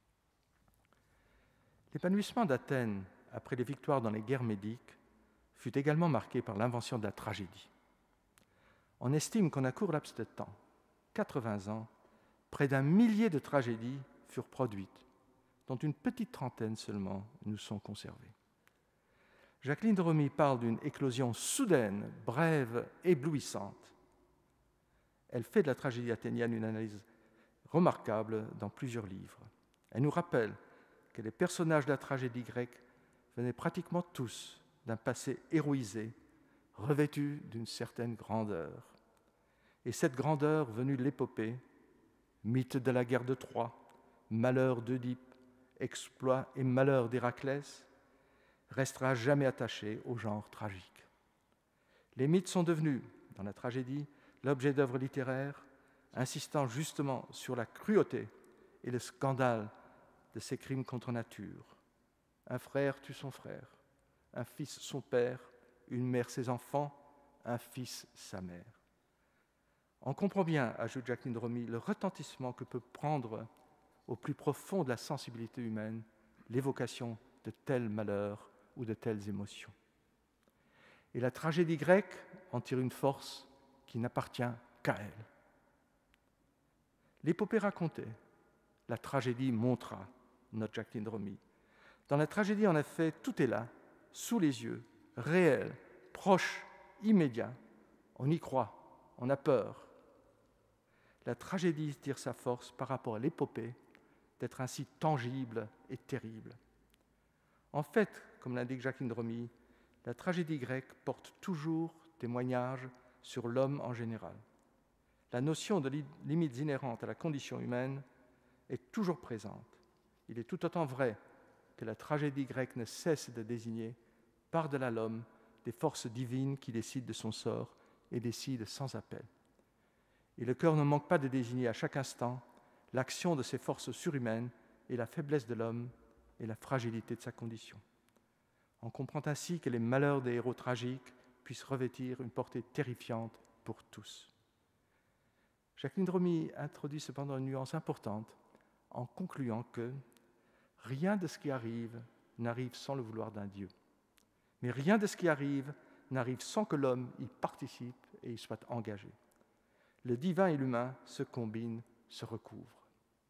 L'épanouissement d'Athènes après les victoires dans les guerres médiques fut également marqué par l'invention de la tragédie. On estime qu'en un court laps de temps, quatre-vingts ans, près d'un millier de tragédies furent produites dont une petite trentaine seulement nous sont conservés. Jacqueline de Romy parle d'une éclosion soudaine, brève, éblouissante. Elle fait de la tragédie athénienne une analyse remarquable dans plusieurs livres. Elle nous rappelle que les personnages de la tragédie grecque venaient pratiquement tous d'un passé héroïsé, revêtu d'une certaine grandeur. Et cette grandeur venue de l'épopée, mythe de la guerre de Troie, malheur d'Œdipe, exploit et malheur d'Héraclès, restera jamais attaché au genre tragique. Les mythes sont devenus, dans la tragédie, l'objet d'œuvres littéraires, insistant justement sur la cruauté et le scandale de ces crimes contre nature. Un frère tue son frère, un fils son père, une mère ses enfants, un fils sa mère. On comprend bien, ajoute Jacqueline de Romy, le retentissement que peut prendre au plus profond de la sensibilité humaine l'évocation de tels malheurs ou de telles émotions. Et la tragédie grecque en tire une force qui n'appartient qu'à elle. L'épopée racontée, la tragédie montra, note Jacqueline de Romy. Dans la tragédie, en effet, tout est là, sous les yeux, réel, proche, immédiat. On y croit, on a peur. La tragédie tire sa force par rapport à l'épopée d'être ainsi tangible et terrible. En fait, comme l'indique Jacqueline de Romy, la tragédie grecque porte toujours témoignage sur l'homme en général. La notion de limites inhérentes à la condition humaine est toujours présente. Il est tout autant vrai que la tragédie grecque ne cesse de désigner, par-delà l'homme, des forces divines qui décident de son sort et décident sans appel. Et le cœur ne manque pas de désigner à chaque instant l'action de ces forces surhumaines et la faiblesse de l'homme et la fragilité de sa condition. On comprend ainsi que les malheurs des héros tragiques puissent revêtir une portée terrifiante pour tous. Jacqueline de Romy introduit cependant une nuance importante en concluant que rien de ce qui arrive n'arrive sans le vouloir d'un Dieu. Mais rien de ce qui arrive n'arrive sans que l'homme y participe et y soit engagé. Le divin et l'humain se combinent, se recouvrent.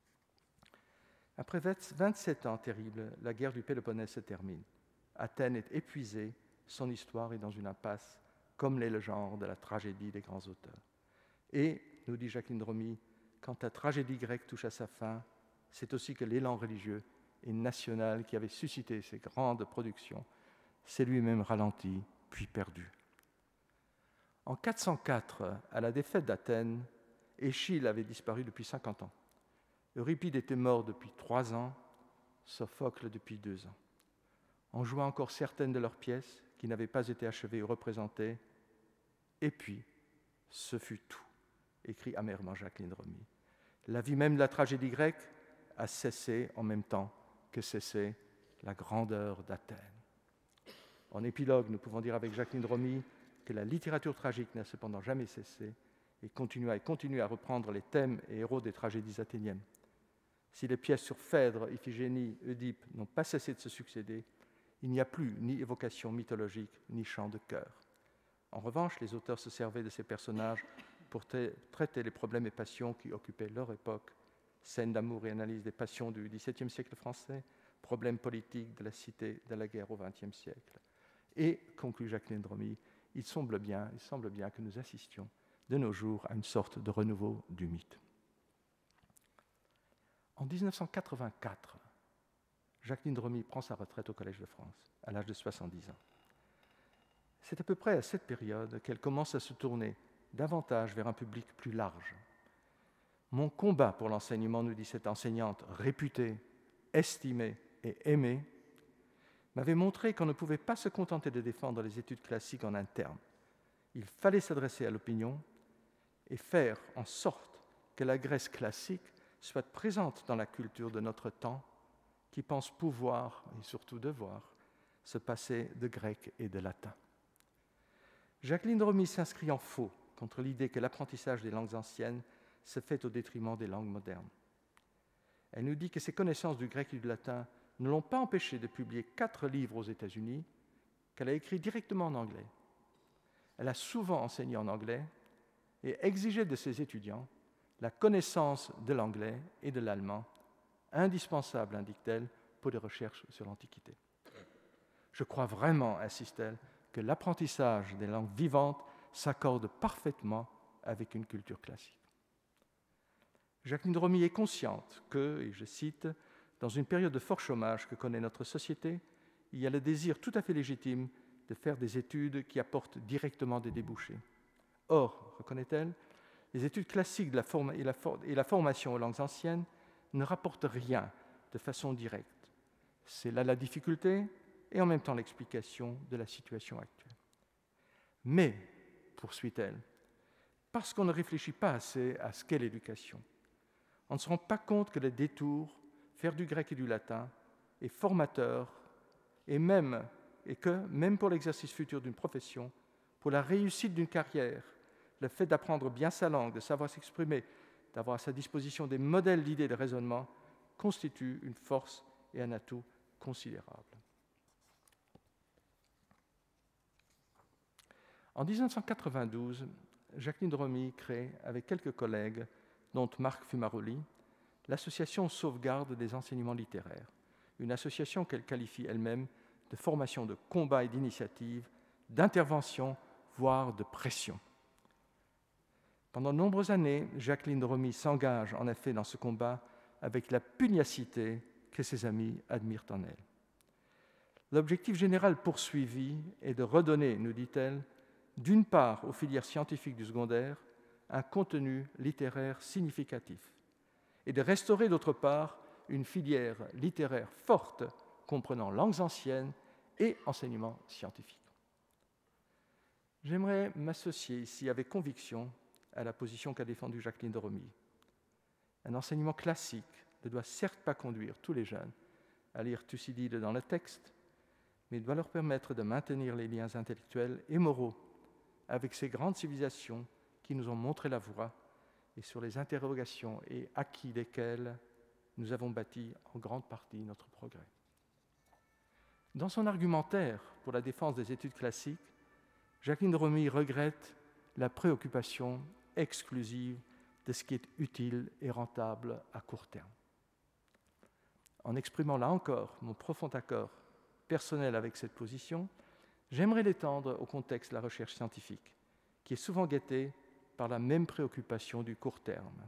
Après vingt-sept ans terribles, la guerre du Péloponnèse se termine. Athènes est épuisée, son histoire est dans une impasse, comme l'est le genre de la tragédie des grands auteurs. Et, nous dit Jacqueline de Romy, quand la tragédie grecque touche à sa fin, c'est aussi que l'élan religieux et national qui avait suscité ces grandes productions s'est lui-même ralenti, puis perdu. En quatre cent quatre, à la défaite d'Athènes, Échille avait disparu depuis cinquante ans. Euripide était mort depuis trois ans, Sophocle depuis deux ans. On jouait encore certaines de leurs pièces qui n'avaient pas été achevées ou représentées. Et puis, ce fut tout, écrit amèrement Jacqueline de Romy. La vie même de la tragédie grecque a cessé en même temps que cessait la grandeur d'Athènes. En épilogue, nous pouvons dire avec Jacqueline de Romy que la littérature tragique n'a cependant jamais cessé et continue à, continue à reprendre les thèmes et héros des tragédies athéniennes. Si les pièces sur Phèdre, Iphigénie, Oedipe n'ont pas cessé de se succéder, il n'y a plus ni évocation mythologique, ni chant de chœur. En revanche, les auteurs se servaient de ces personnages pour tra- traiter les problèmes et passions qui occupaient leur époque, scènes d'amour et analyse des passions du dix-septième siècle français, problèmes politiques de la cité de la guerre au vingtième siècle. Et, conclut Jacqueline de Romy, il semble bien, il semble bien que nous assistions de nos jours à une sorte de renouveau du mythe. En dix-neuf cent quatre-vingt-quatre, Jacqueline de Romy prend sa retraite au Collège de France, à l'âge de soixante-dix ans. C'est à peu près à cette période qu'elle commence à se tourner davantage vers un public plus large. Mon combat pour l'enseignement, nous dit cette enseignante réputée, estimée et aimée, m'avait montré qu'on ne pouvait pas se contenter de défendre les études classiques en interne. Il fallait s'adresser à l'opinion et faire en sorte que la Grèce classique soit présente dans la culture de notre temps, qui pense pouvoir, et surtout devoir, se passer de grec et de latin. Jacqueline de Romy s'inscrit en faux contre l'idée que l'apprentissage des langues anciennes se fait au détriment des langues modernes. Elle nous dit que ses connaissances du grec et du latin ne l'ont pas empêchée de publier quatre livres aux États-Unis qu'elle a écrits directement en anglais. Elle a souvent enseigné en anglais et exigé de ses étudiants la connaissance de l'anglais et de l'allemand indispensable, indique-t-elle, pour les recherches sur l'Antiquité. Je crois vraiment, insiste-t-elle, que l'apprentissage des langues vivantes s'accorde parfaitement avec une culture classique. Jacqueline de Romilly est consciente que, et je cite, « dans une période de fort chômage que connaît notre société, il y a le désir tout à fait légitime de faire des études qui apportent directement des débouchés. Or, reconnaît-elle, les études classiques de la forme et, la for- et la formation aux langues anciennes ne rapportent rien de façon directe. C'est là la difficulté et en même temps l'explication de la situation actuelle. Mais, poursuit-elle, parce qu'on ne réfléchit pas assez à ce qu'est l'éducation, on ne se rend pas compte que les détours, faire du grec et du latin, est formateur et, même, et que, même pour l'exercice futur d'une profession, pour la réussite d'une carrière, le fait d'apprendre bien sa langue, de savoir s'exprimer, d'avoir à sa disposition des modèles d'idées et de raisonnement, constitue une force et un atout considérable. En dix-neuf cent quatre-vingt-douze, Jacqueline de Romilly crée, avec quelques collègues, dont Marc Fumaroli, l'Association Sauvegarde des enseignements littéraires, une association qu'elle qualifie elle-même de formation de combat et d'initiative, d'intervention, voire de pression. Pendant de nombreuses années, Jacqueline de Romilly s'engage en effet dans ce combat avec la pugnacité que ses amis admirent en elle. L'objectif général poursuivi est de redonner, nous dit-elle, d'une part aux filières scientifiques du secondaire un contenu littéraire significatif et de restaurer d'autre part une filière littéraire forte comprenant langues anciennes et enseignements scientifiques. J'aimerais m'associer ici avec conviction à la position qu'a défendue Jacqueline de Romilly. Un enseignement classique ne doit certes pas conduire tous les jeunes à lire Thucydide dans le texte, mais il doit leur permettre de maintenir les liens intellectuels et moraux avec ces grandes civilisations qui nous ont montré la voie et sur les interrogations et acquis desquelles nous avons bâti en grande partie notre progrès. Dans son argumentaire pour la défense des études classiques, Jacqueline de Romilly regrette la préoccupation exclusive de ce qui est utile et rentable à court terme. En exprimant là encore mon profond accord personnel avec cette position, j'aimerais l'étendre au contexte de la recherche scientifique, qui est souvent guetté par la même préoccupation du court terme.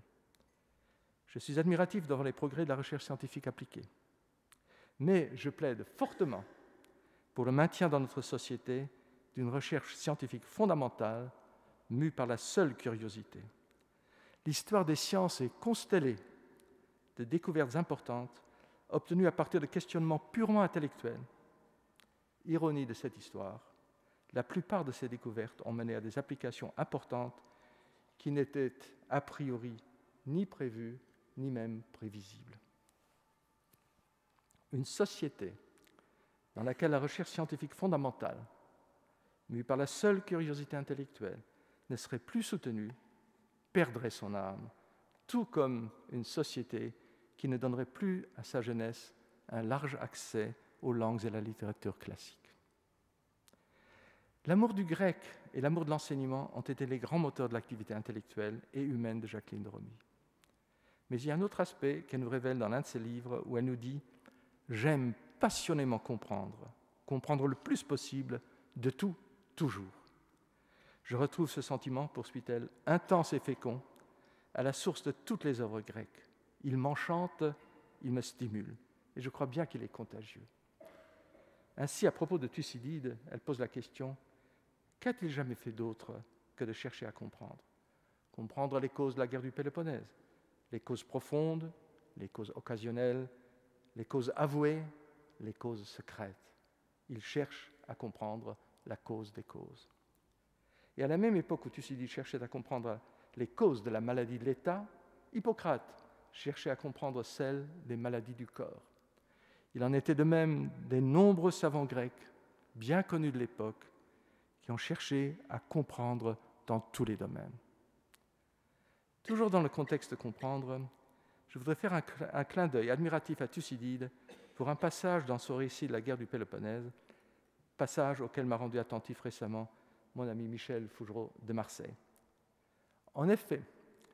Je suis admiratif devant les progrès de la recherche scientifique appliquée, mais je plaide fortement pour le maintien dans notre société d'une recherche scientifique fondamentale, mue par la seule curiosité. L'histoire des sciences est constellée de découvertes importantes obtenues à partir de questionnements purement intellectuels. Ironie de cette histoire, la plupart de ces découvertes ont mené à des applications importantes qui n'étaient a priori ni prévues, ni même prévisibles. Une société dans laquelle la recherche scientifique fondamentale, mue par la seule curiosité intellectuelle, ne serait plus soutenue, perdrait son âme, tout comme une société qui ne donnerait plus à sa jeunesse un large accès aux langues et à la littérature classique. L'amour du grec et l'amour de l'enseignement ont été les grands moteurs de l'activité intellectuelle et humaine de Jacqueline de Romilly. Mais il y a un autre aspect qu'elle nous révèle dans l'un de ses livres où elle nous dit « J'aime passionnément comprendre, comprendre le plus possible de tout, toujours. Je retrouve ce sentiment, poursuit-elle, intense et fécond, à la source de toutes les œuvres grecques. Il m'enchante, il me stimule, et je crois bien qu'il est contagieux. » Ainsi, à propos de Thucydide, elle pose la question « Qu'a-t-il jamais fait d'autre que de chercher à comprendre ? Comprendre les causes de la guerre du Péloponnèse, les causes profondes, les causes occasionnelles, les causes avouées, les causes secrètes. Il cherche à comprendre la cause des causes. » Et à la même époque où Thucydide cherchait à comprendre les causes de la maladie de l'État, Hippocrate cherchait à comprendre celles des maladies du corps. Il en était de même des nombreux savants grecs, bien connus de l'époque, qui ont cherché à comprendre dans tous les domaines. Toujours dans le contexte de comprendre, je voudrais faire un, cl- un clin d'œil admiratif à Thucydide pour un passage dans son récit de la guerre du Péloponnèse, passage auquel m'a rendu attentif récemment mon ami Michel Fougereau de Marseille. En effet,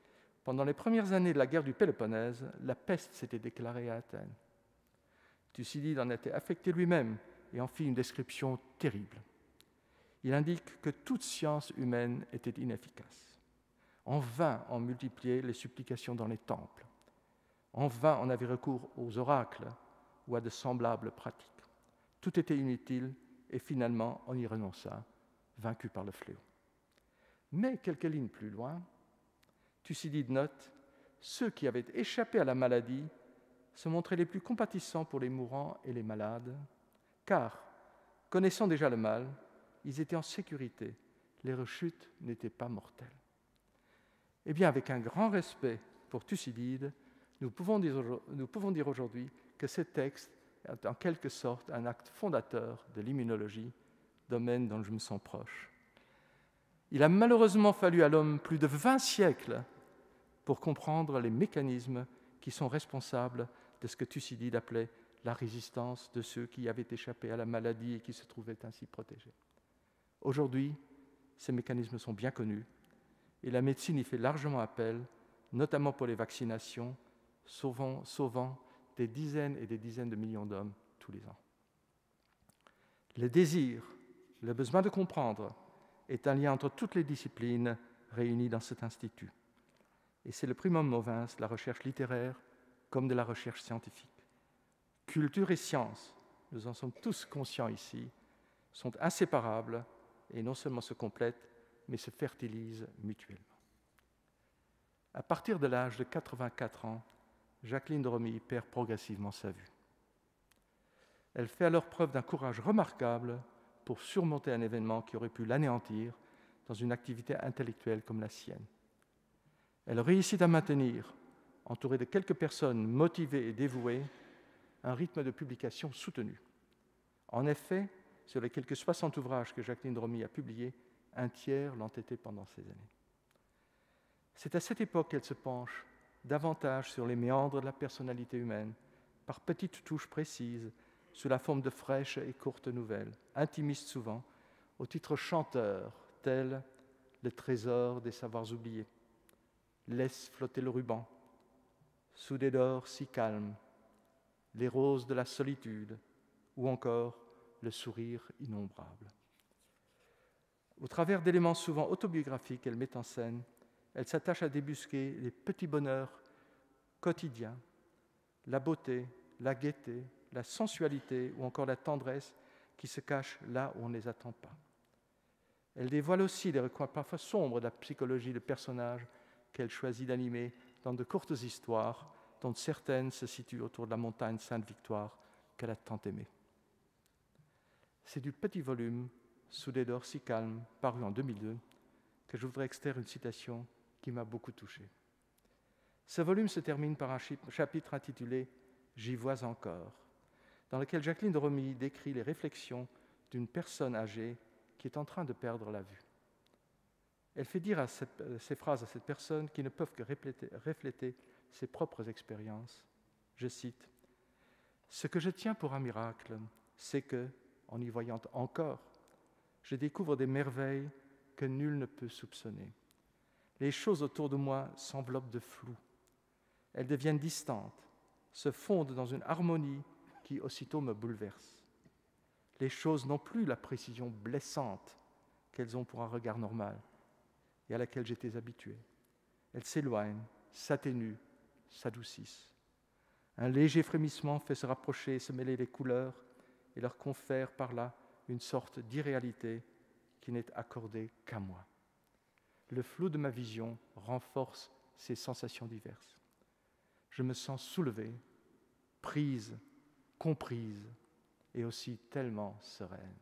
Pendant les premières années de la guerre du Péloponnèse, la peste s'était déclarée à Athènes. Thucydide en était affecté lui-même et en fit une description terrible. Il indique que toute science humaine était inefficace. En vain on multipliait les supplications dans les temples. En vain on avait recours aux oracles ou à de semblables pratiques. Tout était inutile et finalement on y renonça, vaincu par le fléau. Mais quelques lignes plus loin, Thucydide note « Ceux qui avaient échappé à la maladie se montraient les plus compatissants pour les mourants et les malades, car, connaissant déjà le mal, ils étaient en sécurité, les rechutes n'étaient pas mortelles. » Eh bien, avec un grand respect pour Thucydide, nous pouvons dire, nous pouvons dire aujourd'hui que ce texte est en quelque sorte un acte fondateur de l'immunologie, domaine dont je me sens proche. Il a malheureusement fallu à l'homme plus de vingt siècles pour comprendre les mécanismes qui sont responsables de ce que Thucydide appelait la résistance de ceux qui avaient échappé à la maladie et qui se trouvaient ainsi protégés. Aujourd'hui, ces mécanismes sont bien connus et la médecine y fait largement appel, notamment pour les vaccinations, sauvant, sauvant des dizaines et des dizaines de millions d'hommes tous les ans. Le désir, le besoin de comprendre, est un lien entre toutes les disciplines réunies dans cet institut. Et c'est le primum movens de la recherche littéraire comme de la recherche scientifique. Culture et science, nous en sommes tous conscients ici, sont inséparables et non seulement se complètent, mais se fertilisent mutuellement. À partir de l'âge de quatre-vingt-quatre ans, Jacqueline de Romilly perd progressivement sa vue. Elle fait alors preuve d'un courage remarquable pour surmonter un événement qui aurait pu l'anéantir dans une activité intellectuelle comme la sienne. Elle réussit à maintenir, entourée de quelques personnes motivées et dévouées, un rythme de publication soutenu. En effet, sur les quelques soixante ouvrages que Jacqueline de Romilly a publiés, un tiers l'ont été pendant ces années. C'est à cette époque qu'elle se penche davantage sur les méandres de la personnalité humaine, par petites touches précises, sous la forme de fraîches et courtes nouvelles, intimistes souvent, au titre chanteur, tel « Le trésor des savoirs oubliés »,« Laisse flotter le ruban »,« Sous des dors si calmes »,« Les roses de la solitude » ou encore « Le sourire innombrable ». Au travers d'éléments souvent autobiographiques qu'elle met en scène, elle s'attache à débusquer les petits bonheurs quotidiens, la beauté, la gaieté, la sensualité ou encore la tendresse qui se cachent là où on ne les attend pas. Elle dévoile aussi les recoins parfois sombres de la psychologie de personnages qu'elle choisit d'animer dans de courtes histoires dont certaines se situent autour de la montagne Sainte-Victoire qu'elle a tant aimée. C'est du petit volume « Sous des dors si calmes » paru en deux mille deux que je voudrais extraire une citation qui m'a beaucoup touché. Ce volume se termine par un chapitre intitulé « J'y vois encore », dans lequel Jacqueline de Romilly décrit les réflexions d'une personne âgée qui est en train de perdre la vue. Elle fait dire à cette, ces phrases à cette personne qui ne peuvent que refléter, refléter ses propres expériences. Je cite, « Ce que je tiens pour un miracle, c'est que, en y voyant encore, je découvre des merveilles que nul ne peut soupçonner. Les choses autour de moi s'enveloppent de flou. Elles deviennent distantes, se fondent dans une harmonie qui aussitôt me bouleverse. Les choses n'ont plus la précision blessante qu'elles ont pour un regard normal et à laquelle j'étais habitué. Elles s'éloignent, s'atténuent, s'adoucissent. Un léger frémissement fait se rapprocher et se mêler les couleurs et leur confère par là une sorte d'irréalité qui n'est accordée qu'à moi. Le flou de ma vision renforce ces sensations diverses. Je me sens soulevé, prise, comprise et aussi tellement sereine.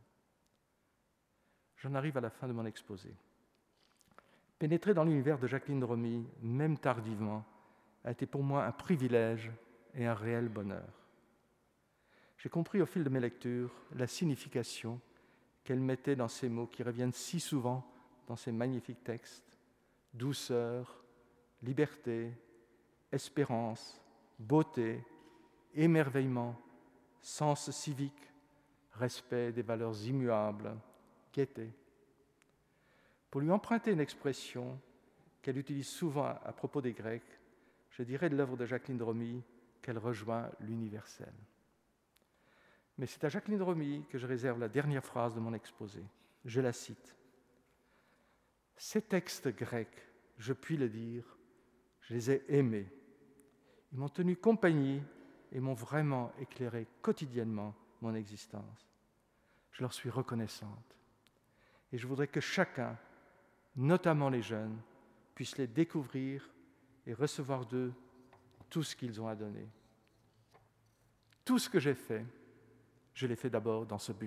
J'en arrive à la fin de mon exposé. Pénétrer dans l'univers de Jacqueline de Romilly, même tardivement, a été pour moi un privilège et un réel bonheur. J'ai compris au fil de mes lectures la signification qu'elle mettait dans ces mots qui reviennent si souvent dans ces magnifiques textes. Douceur, liberté, espérance, beauté, émerveillement, sens civique, respect des valeurs immuables, gaieté. Pour lui emprunter une expression, qu'elle utilise souvent à propos des Grecs, je dirais de l'œuvre de Jacqueline de Romy qu'elle rejoint l'universel. Mais c'est à Jacqueline de Romy que je réserve la dernière phrase de mon exposé. Je la cite. « Ces textes grecs, je puis le dire, je les ai aimés. Ils m'ont tenu compagnie et m'ont vraiment éclairé quotidiennement mon existence. Je leur suis reconnaissante. Et je voudrais que chacun, notamment les jeunes, puisse les découvrir et recevoir d'eux tout ce qu'ils ont à donner. Tout ce que j'ai fait, je l'ai fait d'abord dans ce but-là. »